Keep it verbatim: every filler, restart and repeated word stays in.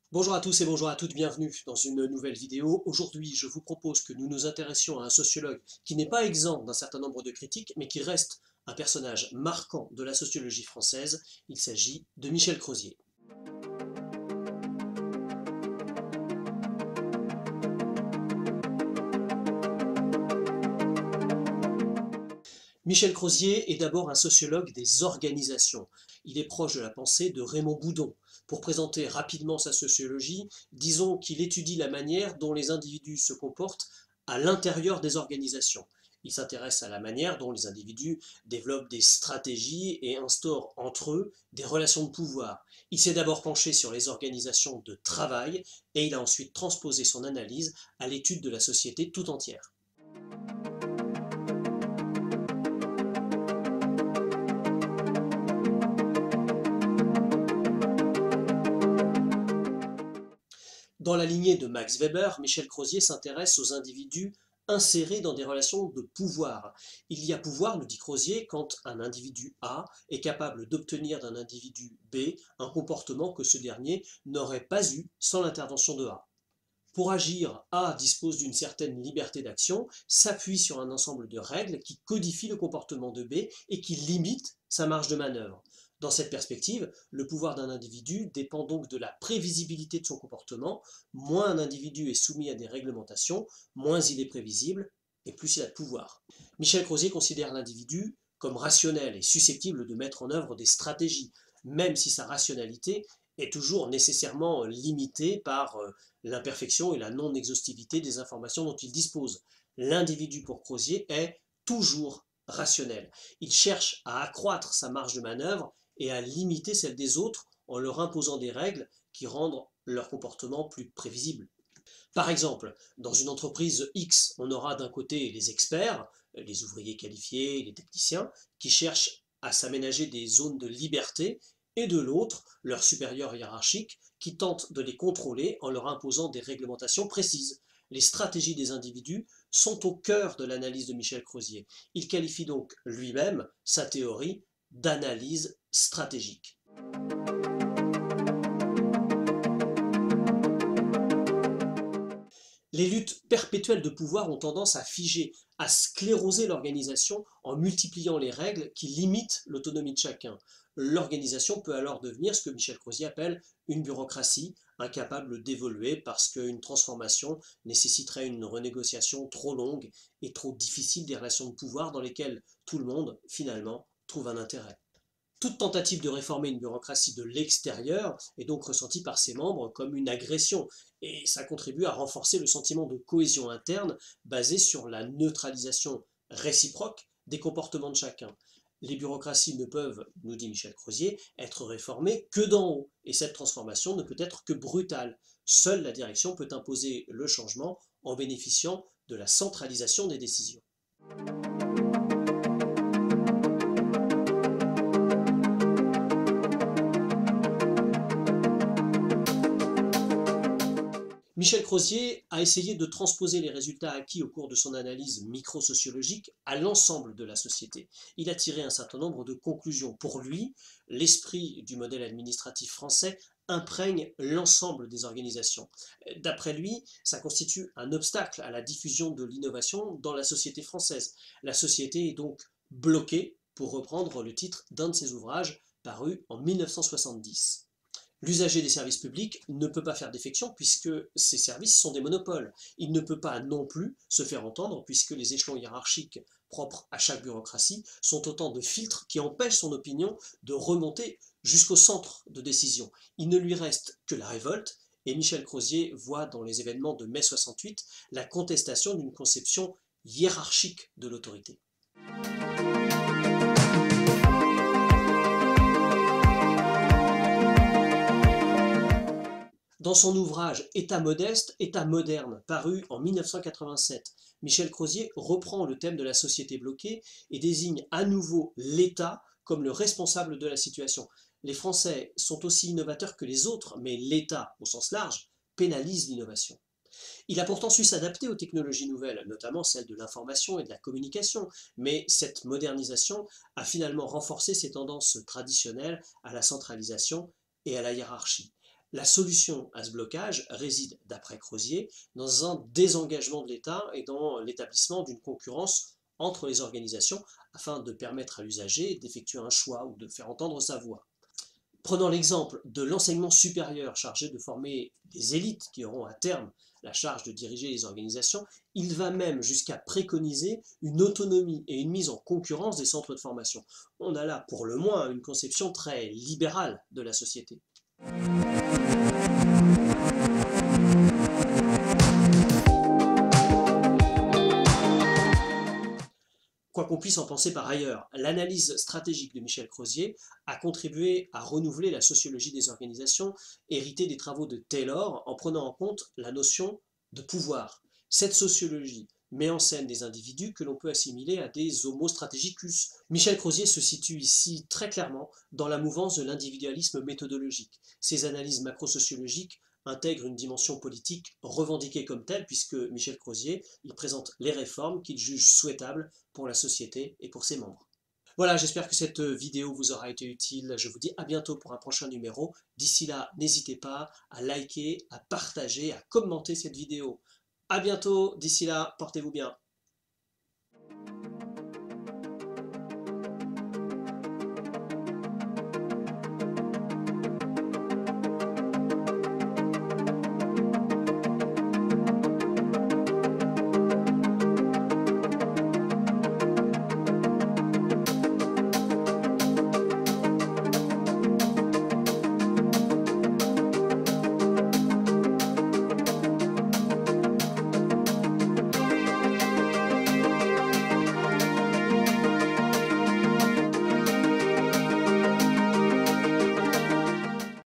Bonjour à tous et bonjour à toutes, bienvenue dans une nouvelle vidéo. Aujourd'hui, je vous propose que nous nous intéressions à un sociologue qui n'est pas exempt d'un certain nombre de critiques, mais qui reste un personnage marquant de la sociologie française. Il s'agit de Michel Crozier. Michel Crozier est d'abord un sociologue des organisations. Il est proche de la pensée de Raymond Boudon. Pour présenter rapidement sa sociologie, disons qu'il étudie la manière dont les individus se comportent à l'intérieur des organisations. Il s'intéresse à la manière dont les individus développent des stratégies et instaurent entre eux des relations de pouvoir. Il s'est d'abord penché sur les organisations de travail et il a ensuite transposé son analyse à l'étude de la société tout entière. Dans la lignée de Max Weber, Michel Crozier s'intéresse aux individus insérés dans des relations de pouvoir. Il y a pouvoir, nous dit Crozier, quand un individu A est capable d'obtenir d'un individu B un comportement que ce dernier n'aurait pas eu sans l'intervention de A. Pour agir, A dispose d'une certaine liberté d'action, s'appuie sur un ensemble de règles qui codifient le comportement de B et qui limitent sa marge de manœuvre. Dans cette perspective, le pouvoir d'un individu dépend donc de la prévisibilité de son comportement. Moins un individu est soumis à des réglementations, moins il est prévisible et plus il a de pouvoir. Michel Crozier considère l'individu comme rationnel et susceptible de mettre en œuvre des stratégies, même si sa rationalité est toujours nécessairement limitée par l'imperfection et la non-exhaustivité des informations dont il dispose. L'individu pour Crozier est toujours rationnel. Il cherche à accroître sa marge de manœuvre et à limiter celle des autres en leur imposant des règles qui rendent leur comportement plus prévisible. Par exemple, dans une entreprise X, on aura d'un côté les experts, les ouvriers qualifiés, les techniciens, qui cherchent à s'aménager des zones de liberté, et de l'autre, leurs supérieurs hiérarchiques, qui tentent de les contrôler en leur imposant des réglementations précises. Les stratégies des individus sont au cœur de l'analyse de Michel Crozier. Il qualifie donc lui-même sa théorie d'analyse stratégique. Les luttes perpétuelles de pouvoir ont tendance à figer, à scléroser l'organisation en multipliant les règles qui limitent l'autonomie de chacun. L'organisation peut alors devenir ce que Michel Crozier appelle une bureaucratie, incapable d'évoluer parce qu'une transformation nécessiterait une renégociation trop longue et trop difficile des relations de pouvoir dans lesquelles tout le monde, finalement, trouve un intérêt. Toute tentative de réformer une bureaucratie de l'extérieur est donc ressentie par ses membres comme une agression, et ça contribue à renforcer le sentiment de cohésion interne basé sur la neutralisation réciproque des comportements de chacun. Les bureaucraties ne peuvent, nous dit Michel Crozier, être réformées que d'en haut, et cette transformation ne peut être que brutale. Seule la direction peut imposer le changement en bénéficiant de la centralisation des décisions. Michel Crozier a essayé de transposer les résultats acquis au cours de son analyse microsociologique à l'ensemble de la société. Il a tiré un certain nombre de conclusions. Pour lui, l'esprit du modèle administratif français imprègne l'ensemble des organisations. D'après lui, ça constitue un obstacle à la diffusion de l'innovation dans la société française. La société est donc bloquée, pour reprendre le titre d'un de ses ouvrages paru en mille neuf cent soixante-dix. L'usager des services publics ne peut pas faire défection puisque ces services sont des monopoles. Il ne peut pas non plus se faire entendre puisque les échelons hiérarchiques propres à chaque bureaucratie sont autant de filtres qui empêchent son opinion de remonter jusqu'au centre de décision. Il ne lui reste que la révolte, et Michel Crozier voit dans les événements de mai soixante-huit la contestation d'une conception hiérarchique de l'autorité. Dans son ouvrage État modeste, État moderne, paru en mille neuf cent quatre-vingt-sept, Michel Crozier reprend le thème de la société bloquée et désigne à nouveau l'État comme le responsable de la situation. Les Français sont aussi innovateurs que les autres, mais l'État, au sens large, pénalise l'innovation. Il a pourtant su s'adapter aux technologies nouvelles, notamment celles de l'information et de la communication, mais cette modernisation a finalement renforcé ses tendances traditionnelles à la centralisation et à la hiérarchie. La solution à ce blocage réside, d'après Crozier, dans un désengagement de l'État et dans l'établissement d'une concurrence entre les organisations afin de permettre à l'usager d'effectuer un choix ou de faire entendre sa voix. Prenons l'exemple de l'enseignement supérieur chargé de former des élites qui auront à terme la charge de diriger les organisations, il va même jusqu'à préconiser une autonomie et une mise en concurrence des centres de formation. On a là pour le moins une conception très libérale de la société. Quoi qu'on puisse en penser par ailleurs, l'analyse stratégique de Michel Crozier a contribué à renouveler la sociologie des organisations, héritée des travaux de Taylor, en prenant en compte la notion de pouvoir. Cette sociologie met en scène des individus que l'on peut assimiler à des homo strategicus. Michel Crozier se situe ici très clairement dans la mouvance de l'individualisme méthodologique. Ces analyses macrosociologiques intègrent une dimension politique revendiquée comme telle, puisque Michel Crozier il présente les réformes qu'il juge souhaitables pour la société et pour ses membres. Voilà, j'espère que cette vidéo vous aura été utile. Je vous dis à bientôt pour un prochain numéro. D'ici là, n'hésitez pas à liker, à partager, à commenter cette vidéo. À bientôt, d'ici là, portez-vous bien.